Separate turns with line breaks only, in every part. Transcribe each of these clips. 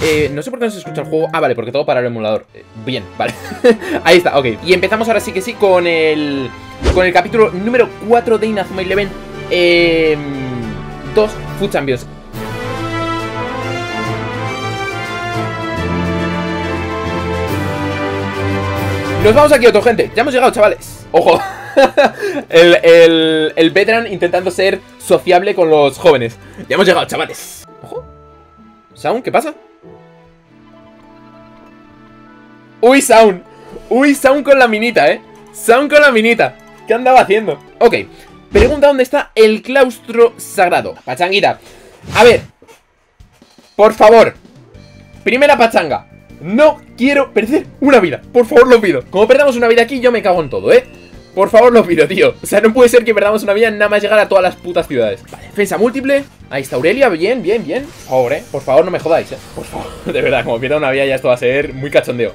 No sé por qué no se escucha el juego. Ah, vale, porque todo para el emulador. Bien, vale. Ahí está, ok. Y empezamos ahora sí que sí con el capítulo número 4 de Inazuma Eleven 2 Food Champions. Nos vamos a Kioto, gente. Ya hemos llegado, chavales. Ojo. el veteran intentando ser sociable con los jóvenes. Ya hemos llegado, chavales. Ojo. Sound, ¿qué pasa? Uy, Sound. Uy, Sound con la minita, Sound con la minita. ¿Qué andaba haciendo? Ok. Pregunta dónde está el claustro sagrado. Pachanguita. A ver. Por favor. Primera pachanga. No quiero perder una vida. Por favor, lo pido. Como perdamos una vida aquí, yo me cago en todo, Por favor, lo pido, tío. O sea, no puede ser que perdamos una vida nada más llegar a todas las putas ciudades. Vale, defensa múltiple. Ahí está Aurelia, bien, bien, bien. Por favor, por favor, no me jodáis, Por favor, de verdad, como pierda una vida ya esto va a ser muy cachondeo.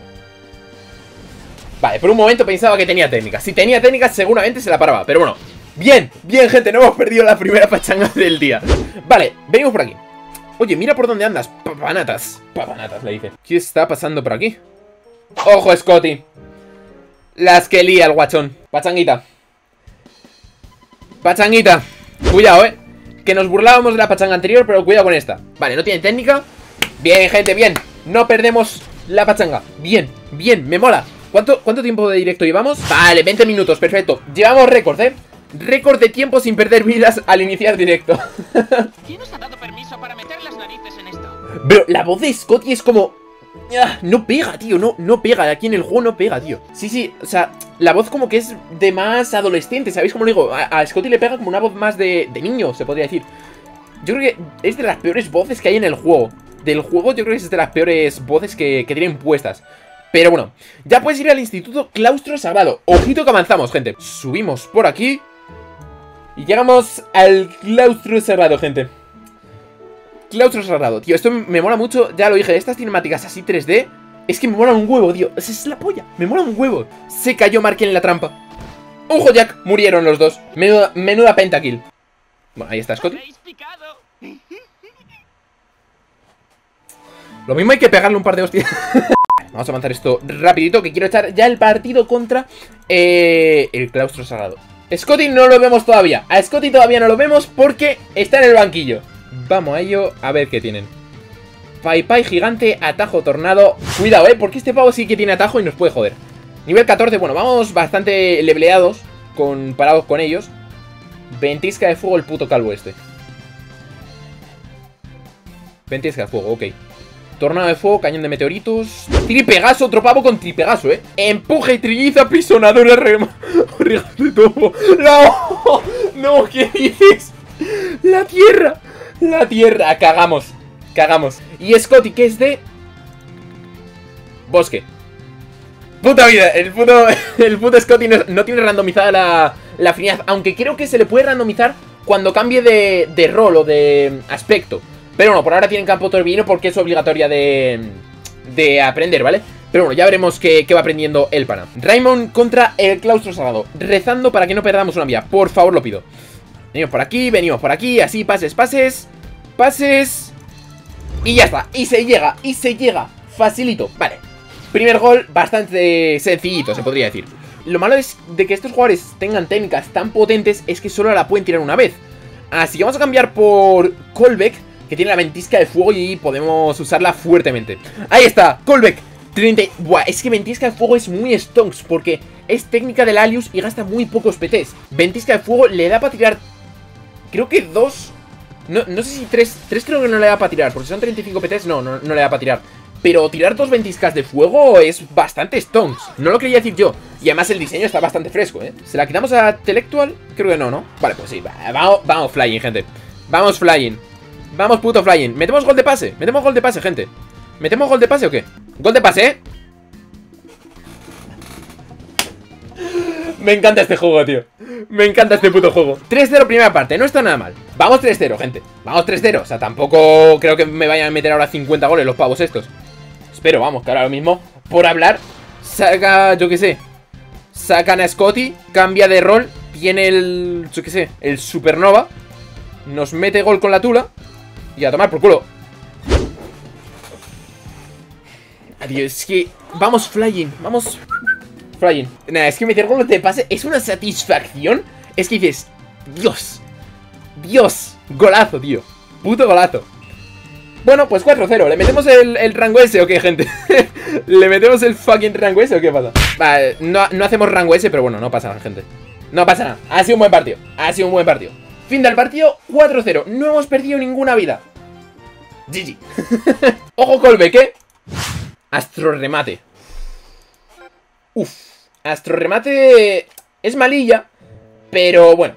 Vale, por un momento pensaba que tenía técnica. Si tenía técnica, seguramente se la paraba. Pero bueno, bien, bien, gente, no hemos perdido la primera pachanga del día. Vale, venimos por aquí. Oye, mira por dónde andas, papanatas. Papanatas, le dice. ¿Qué está pasando por aquí? ¡Ojo, Scotty! Las que lía el guachón. Pachanguita. Pachanguita. Cuidado, que nos burlábamos de la pachanga anterior, pero cuidado con esta. Vale, no tiene técnica. Bien, gente, bien. No perdemos la pachanga. Bien, bien, me mola. ¿Cuánto tiempo de directo llevamos? Vale, 20 minutos, perfecto. Llevamos récord, récord de tiempo sin perder vidas al iniciar directo.
¿Quién os ha dado permiso para meter las narices en esto?
Pero la voz de Scotty es como... no pega, tío, no pega. Aquí en el juego no pega, tío. Sí, o sea, la voz como que es de más adolescente, ¿sabéis cómo lo digo? A Scotty le pega como una voz más de niño, se podría decir. Yo creo que es de las peores voces que hay en el juego. Del juego yo creo que es de las peores voces que tienen puestas. Pero bueno, ya puedes ir al Instituto Claustro Sagrado. Ojito que avanzamos, gente. Subimos por aquí y llegamos al Claustro Sagrado, gente. Claustro Sagrado, tío, esto me mola mucho. Ya lo dije, estas cinemáticas así 3D es que me molan un huevo, tío. Esa es la polla, me mola un huevo. Se cayó Mark en la trampa. ¡Ojo, Jack! Murieron los dos. Menuda pentakill. Bueno, ahí está Scotty. Lo mismo hay que pegarle un par de hostias. Vamos a avanzar esto rapidito, que quiero echar ya el partido contra el Claustro Sagrado. Scotty no lo vemos todavía. A Scotty todavía no lo vemos porque está en el banquillo. Vamos a ello, a ver qué tienen. Pai gigante, atajo tornado. Cuidado, porque este pavo sí que tiene atajo y nos puede joder. Nivel 14, bueno, vamos bastante leveleados comparados con ellos. Ventisca de fuego el puto calvo este. Ventisca de fuego, ok. Tornado de fuego, cañón de meteoritos. Tripegaso, otro pavo con tripegaso, Empuje y trilliza, pisonadora, rema. de todo. ¡No! ¡No! ¿Qué dices? La tierra, cagamos. Y Scotty, que es de... bosque. Puta vida, el puto Scotty no tiene randomizada la afinidad. Aunque creo que se le puede randomizar cuando cambie de rol o de aspecto. Pero bueno, por ahora tienen campo torbellino porque es obligatoria de aprender, ¿vale? Pero bueno, ya veremos qué va aprendiendo el pana. Raimon contra el Claustro Sagrado. Rezando para que no perdamos una vía. Por favor, lo pido. Venimos por aquí, así, pases. Y ya está, y se llega, facilito. Vale, primer gol bastante sencillito, se podría decir. Lo malo es de que estos jugadores tengan técnicas tan potentes es que solo la pueden tirar una vez. Así que vamos a cambiar por Kolbeck, que tiene la ventisca de fuego y podemos usarla fuertemente. Ahí está, Kolbeck 30... Buah, es que ventisca de fuego es muy stonks porque es técnica del Alius y gasta muy pocos PTs. Ventisca de fuego le da para tirar... creo que 2... No sé si 3 creo que no le da para tirar, porque si son 35 PTs no le da para tirar. Pero tirar 2 ventiscas de fuego es bastante stonks. No lo quería decir yo. Y además el diseño está bastante fresco, ¿Se la quitamos a Telectual? Creo que no. Vale, pues sí, vamos flying, gente. Vamos flying. Vamos puto flying. ¿Metemos gol de pase? Gente. ¿Metemos gol de pase o qué? Gol de pase, Me encanta este juego, tío. Me encanta este puto juego. 3-0 primera parte, no está nada mal. Vamos 3-0, gente. Vamos 3-0. O sea, tampoco creo que me vayan a meter ahora 50 goles los pavos estos. Espero, vamos, que ahora lo mismo, por hablar, saca, yo qué sé, sacan a Scotty, cambia de rol, viene el, yo qué sé, el Supernova, nos mete gol con la tula y a tomar por culo. Adiós, es que... Vamos flying, vamos... Flying. Nada, es que meter gol no te pase. Es una satisfacción. Es que dices... Dios. Dios. Golazo, tío. Puto golazo. Bueno, pues 4-0. ¿Le metemos el rango S o qué, gente? ¿Le metemos el fucking rango S o qué pasa? Vale, no hacemos rango S, pero bueno, no pasa nada, gente. No pasa nada. Ha sido un buen partido. Ha sido un buen partido. Fin del partido, 4-0. No hemos perdido ninguna vida. GG. Ojo Colbeck, ¿eh? Astro remate. Uf. Astro remate es malilla, pero bueno,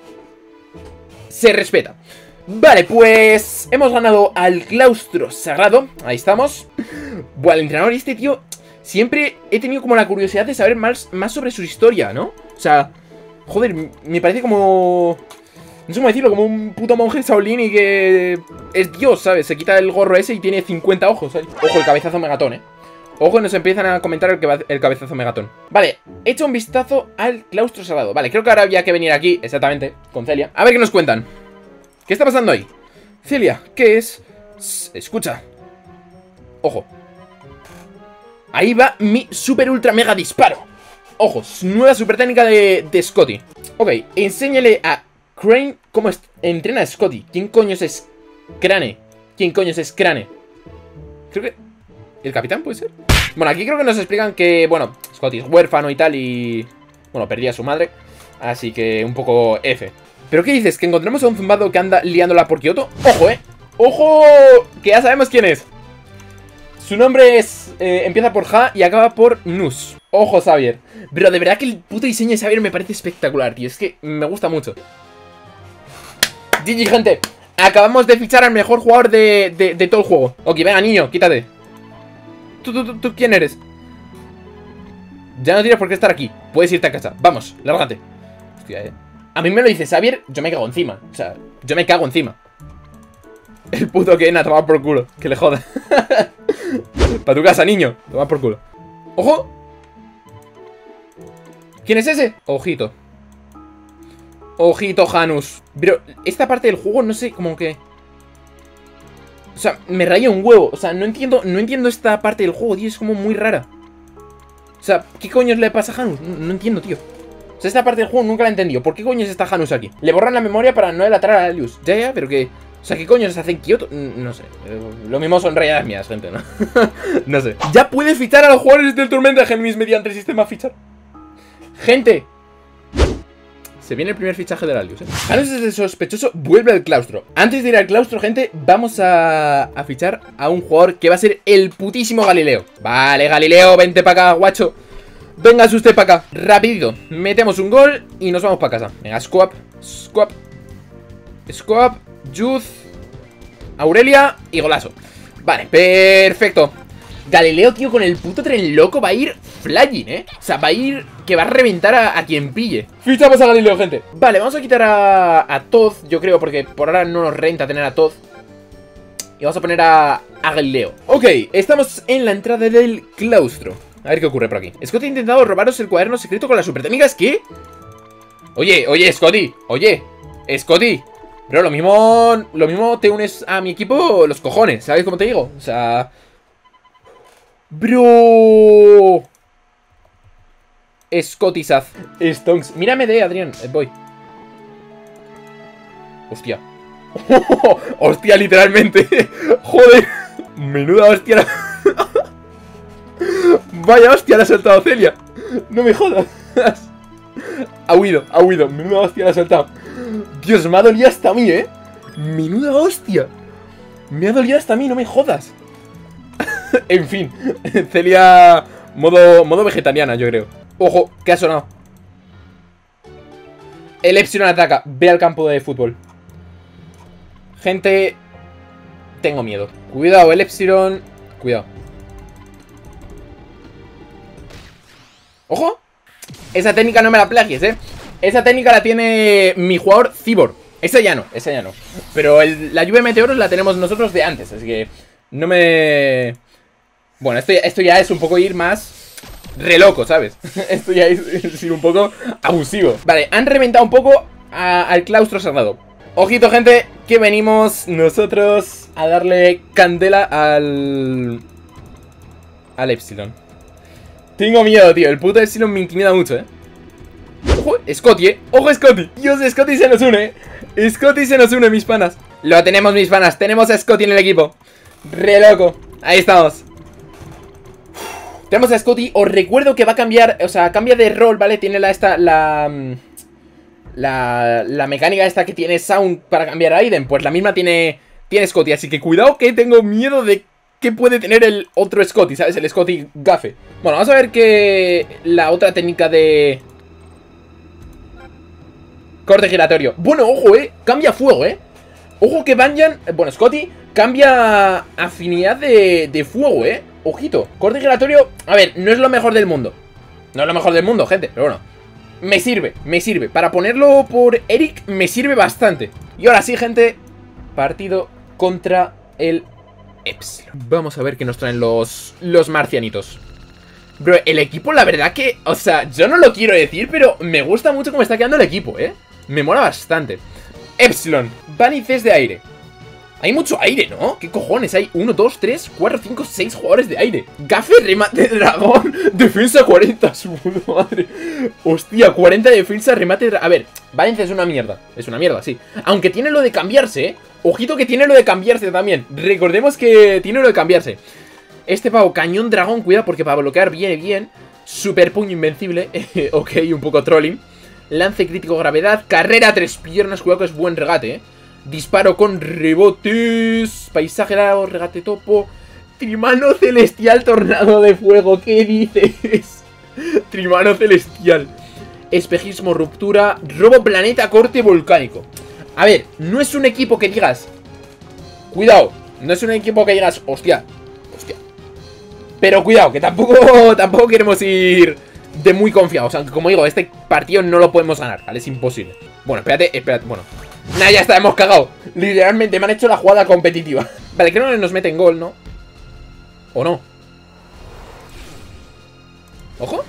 se respeta. Vale, pues hemos ganado al claustro sagrado. Ahí estamos. Buah, el entrenador este, tío, siempre he tenido como la curiosidad de saber más sobre su historia, ¿no? O sea, joder, me parece como... No sé cómo decirlo, como un puto monje Shaolin y que es Dios, ¿sabes? Se quita el gorro ese y tiene 50 ojos, ¿sabes? Ojo, el cabezazo megatón, ¿eh? Ojo, nos empiezan a comentar el cabezazo megatón. Vale, he hecho un vistazo al claustro sagrado. Vale, creo que ahora había que venir aquí, exactamente, con Celia. A ver qué nos cuentan. ¿Qué está pasando ahí? Celia, ¿qué es? Escucha. Ojo. Ahí va mi super ultra mega disparo. Ojo, nueva super técnica de Scotty. Ok, enséñale a Crane cómo entrena a Scotty. ¿Quién coño es Crane? ¿Quién coño es Crane? Creo que... ¿El capitán puede ser? Bueno, aquí creo que nos explican que, bueno, Scotty es huérfano y tal y... Bueno, perdía a su madre. Así que un poco F. ¿Pero qué dices? ¿Que encontramos a un zumbado que anda liándola por Kioto? ¡Ojo, ¡Ojo! Que ya sabemos quién es. Su nombre es... empieza por Ja y acaba por Nus. Ojo, Xavier. Pero de verdad que el puto diseño de Xavier me parece espectacular, tío. Es que me gusta mucho. GG, gente. Acabamos de fichar al mejor jugador de todo el juego. Ok, venga, niño, quítate. ¿Tú quién eres? Ya no tienes por qué estar aquí. Puedes irte a casa. Vamos, lárgate. Hostia, A mí me lo dice Xavier, yo me cago encima. O sea, yo me cago encima. El puto Ken a tomar por culo. Que le joda. Para tu casa, niño. Toma por culo. ¡Ojo! ¿Quién es ese? Ojito. Ojito, Janus. Pero esta parte del juego, no sé, como que... O sea, me raya un huevo. O sea, no entiendo esta parte del juego, tío. Es como muy rara. O sea, ¿qué coño le pasa a Janus? No entiendo, tío. O sea, esta parte del juego nunca la he entendido. ¿Por qué coños está Janus aquí? Le borran la memoria para no delatar a Alius. Ya, pero que... O sea, ¿qué coños hacen Kioto? No sé. Lo mismo son rayadas mías, gente, ¿no? No sé. Ya puede fichar a los jugadores del Tormenta Géminis mediante el sistema fichar. Gente. Se viene el primer fichaje del Alius, Janus es el sospechoso, vuelve al claustro. Antes de ir al claustro, gente, vamos a fichar a un jugador que va a ser el putísimo Galileo. Vale, Galileo, vente para acá, guacho. Véngase usted para acá, rapidito. Metemos un gol y nos vamos para casa. Venga, Squab, Youth, Aurelia y golazo. Vale, perfecto. Galileo, tío, con el puto tren loco va a ir flying, O sea, va a ir... Que va a reventar a quien pille. Fichamos a Galileo, gente. Vale, vamos a quitar a Todd, yo creo, porque por ahora no nos renta tener a Todd. Y vamos a poner a Galileo. Ok, estamos en la entrada del claustro. A ver qué ocurre por aquí. Scotty ha intentado robaros el cuaderno secreto con las super técnicas. ¿Qué? Oye, Scotty. Oye, Scotty. Bro, lo mismo te unes a mi equipo los cojones, ¿sabes cómo te digo? O sea... Bro... Scotty Saz. Stonks. Mírame de Adrián. Voy. Hostia. Hostia, literalmente. Joder. Menuda hostia. Vaya hostia le ha soltado Celia. No me jodas. Ha huido. Menuda hostia le ha soltado. Dios, me ha dolido hasta a mí, Menuda hostia. Me ha dolido hasta a mí, no me jodas. En fin. Celia... Modo vegetariana, yo creo. Ojo, ¿qué ha sonado? El Epsilon ataca. Ve al campo de fútbol. Gente, tengo miedo. Cuidado, el Epsilon. Cuidado. ¡Ojo! Esa técnica no me la plagies, Esa técnica la tiene mi jugador Cibor. Esa ya no. Pero la lluvia de meteoros la tenemos nosotros de antes. Así que no me... Bueno, esto ya es un poco ir más... Re loco, ¿sabes? Esto ya es ir un poco abusivo. Vale, han reventado un poco al claustro sagrado. Ojito, gente, que venimos nosotros a darle candela al al Epsilon. Tengo miedo, tío. El puto Epsilon me intimida mucho, Ojo, Scotty, Ojo, Scotty. Dios, Scotty se nos une, Scotty se nos une, mis panas. Lo tenemos, mis panas. Tenemos a Scotty en el equipo. Re loco. Ahí estamos. Tenemos a Scotty. Os recuerdo que va a cambiar. O sea, cambia de rol, ¿vale? Tiene la mecánica esta que tiene Sound para cambiar a Aiden. Pues la misma tiene Scotty. Así que cuidado, que tengo miedo de que puede tener el otro Scotty, ¿sabes? El Scotty gafe. Bueno, vamos a ver que la otra técnica de corte giratorio. Bueno, ojo, cambia fuego, Ojo que Banyan, bueno, Scotty cambia afinidad de fuego, Ojito, corte giratorio. A ver, no es lo mejor del mundo. No es lo mejor del mundo, gente, pero bueno, me sirve. Para ponerlo por Eric, me sirve bastante. Y ahora sí, gente, partido contra el Epsilon. Vamos a ver qué nos traen los marcianitos. Bro, el equipo, la verdad que, o sea, yo no lo quiero decir, pero me gusta mucho cómo está quedando el equipo, Me mola bastante. Epsilon, vanices de aire. Hay mucho aire, ¿no? ¿Qué cojones? Hay 1, 2, 3, 4, 5, 6 jugadores de aire. Gafe, remate de dragón, defensa 40, su puta madre. Hostia, 40 de defensa, remate de dragón. A ver, Valencia es una mierda. Es una mierda, sí. Aunque tiene lo de cambiarse, Ojito que tiene lo de cambiarse también. Recordemos que tiene lo de cambiarse. Este pavo, cañón dragón, cuidado porque para bloquear viene bien. Super puño invencible. Ok, un poco trolling. Lance crítico gravedad. Carrera 3 piernas, cuidado que es buen regate, Disparo con rebotes. Paisaje largo, regate topo. Trimano celestial, tornado de fuego. ¿Qué dices? Trimano celestial. Espejismo, ruptura. Robo planeta, corte volcánico. A ver, no es un equipo que digas. Cuidado, no es un equipo que digas, hostia. Pero cuidado, que tampoco queremos ir de muy confiados. Aunque como digo, este partido no lo podemos ganar, ¿vale? Es imposible. Bueno, espérate, bueno. Nah, ya está, hemos cagado. Literalmente me han hecho la jugada competitiva. Vale, creo que nos meten gol, ¿no? ¿O no? Ojo.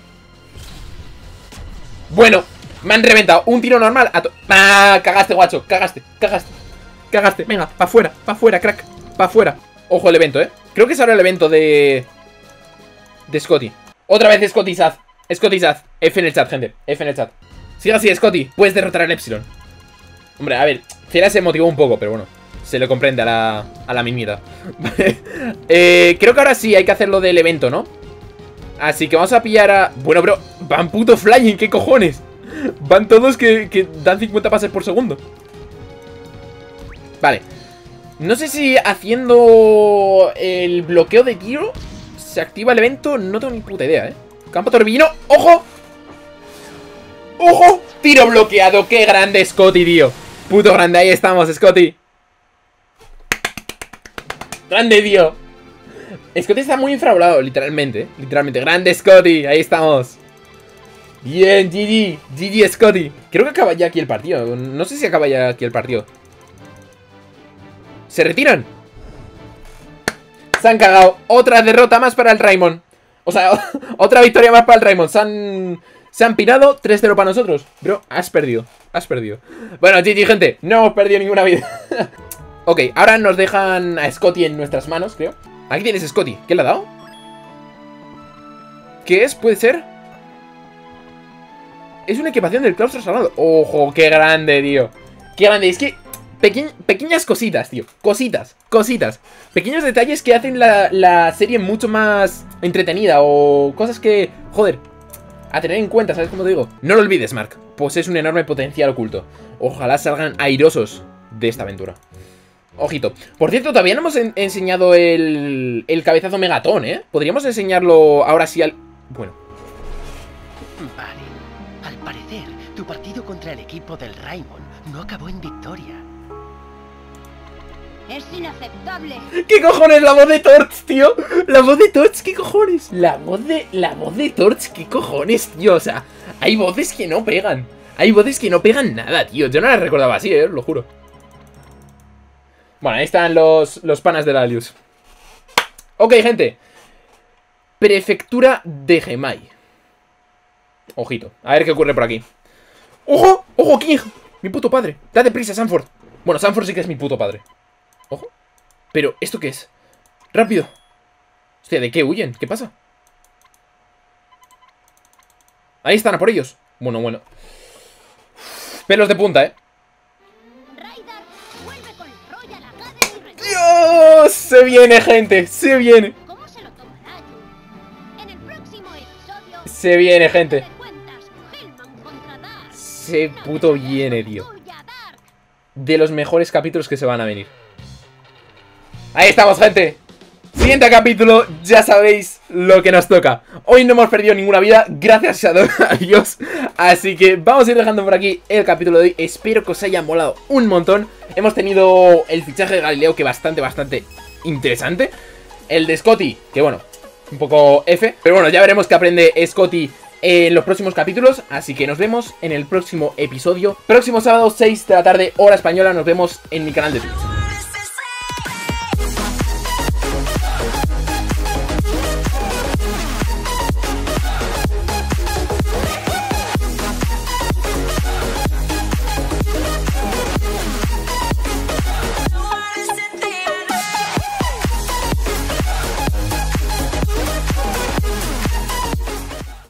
Bueno, me han reventado. Un tiro normal. Cagaste, guacho. Cagaste. Venga, pa' afuera, crack. Pa' afuera. Ojo el evento, Creo que es ahora el evento de Scotty. Otra vez Scotty Saz. F en el chat, gente. F en el chat. Sigue así, Scotty. Puedes derrotar al Epsilon. Hombre, a ver, Cera se motivó un poco, pero bueno, se le comprende a la mimita. Creo que ahora sí hay que hacer lo del evento, ¿no? Así que vamos a pillar a... Bueno, bro, van puto flying, ¿qué cojones? Van todos que dan 50 pases por segundo. Vale. No sé si haciendo el bloqueo de tiro se activa el evento, no tengo ni puta idea, Campo torbellino, ¡ojo! ¡Ojo! Tiro bloqueado, qué grande Scotty, tío. Puto grande, ahí estamos, Scotty. Grande, tío. Scotty está muy infravalorado, literalmente. Grande, Scotty, ahí estamos. Bien, GG, Scotty. Creo que acaba ya aquí el partido. No sé si acaba ya aquí el partido. ¿Se retiran? Se han cagado. Otra derrota más para el Raimon. O sea, otra victoria más para el Raimon. Se han pirado, 3-0 para nosotros. Bro, has perdido. Bueno, GG, gente, no hemos perdido ninguna vida. Ok, ahora nos dejan a Scotty en nuestras manos, creo. Aquí tienes Scotty, ¿qué le ha dado? ¿Qué es? ¿Puede ser? Es una equipación del claustro sagrado. Ojo, qué grande, tío. Qué grande, es que pequeñas cositas, tío. Cositas. Pequeños detalles que hacen la serie mucho más entretenida. O cosas que, joder, a tener en cuenta, ¿sabes cómo te digo? No lo olvides, Mark. Posees un enorme potencial oculto. Ojalá salgan airosos de esta aventura. Ojito. Por cierto, todavía no hemos enseñado el cabezazo megatón, Podríamos enseñarlo ahora sí al... Bueno.
Vale. Al parecer, tu partido contra el equipo del Raimon no acabó en victoria.
¡Es inaceptable!
¿Qué cojones la voz de Torch, tío? La voz de Torch, ¿qué cojones? La voz de Torch, ¿qué cojones, tío? O sea, hay voces que no pegan. Hay voces que no pegan nada, tío. Yo no las recordaba así, lo juro. Bueno, ahí están los panas de Lalius. Ok, gente. Prefectura de Gemai. Ojito, a ver qué ocurre por aquí. ¡Ojo! ¡Ojo, King! Mi puto padre. Date prisa, Sanford. Bueno, Sanford sí que es mi puto padre. Ojo. Pero, ¿esto qué es? ¡Rápido! Hostia, ¿de qué huyen? ¿Qué pasa? Ahí están, a por ellos. Bueno, bueno. Pelos de punta,
Ryder vuelve con Royal Academy.
¡Dios! Se viene, gente, se viene.
¿Cómo se lo tomará Yu? En el próximo episodio
Se viene, gente.
de cuentas, Hellman contra Dark.
Se puto viene, tío. De los mejores capítulos que se van a venir. Ahí estamos, gente. Siguiente capítulo, ya sabéis lo que nos toca. Hoy no hemos perdido ninguna vida, gracias a Dios. Así que vamos a ir dejando por aquí el capítulo de hoy. Espero que os haya molado un montón. Hemos tenido el fichaje de Galileo, que bastante interesante. El de Scotty, que bueno, un poco F. Pero bueno, ya veremos qué aprende Scotty en los próximos capítulos. Así que nos vemos en el próximo episodio. Próximo sábado, 6 de la tarde, hora española. Nos vemos en mi canal de Twitch.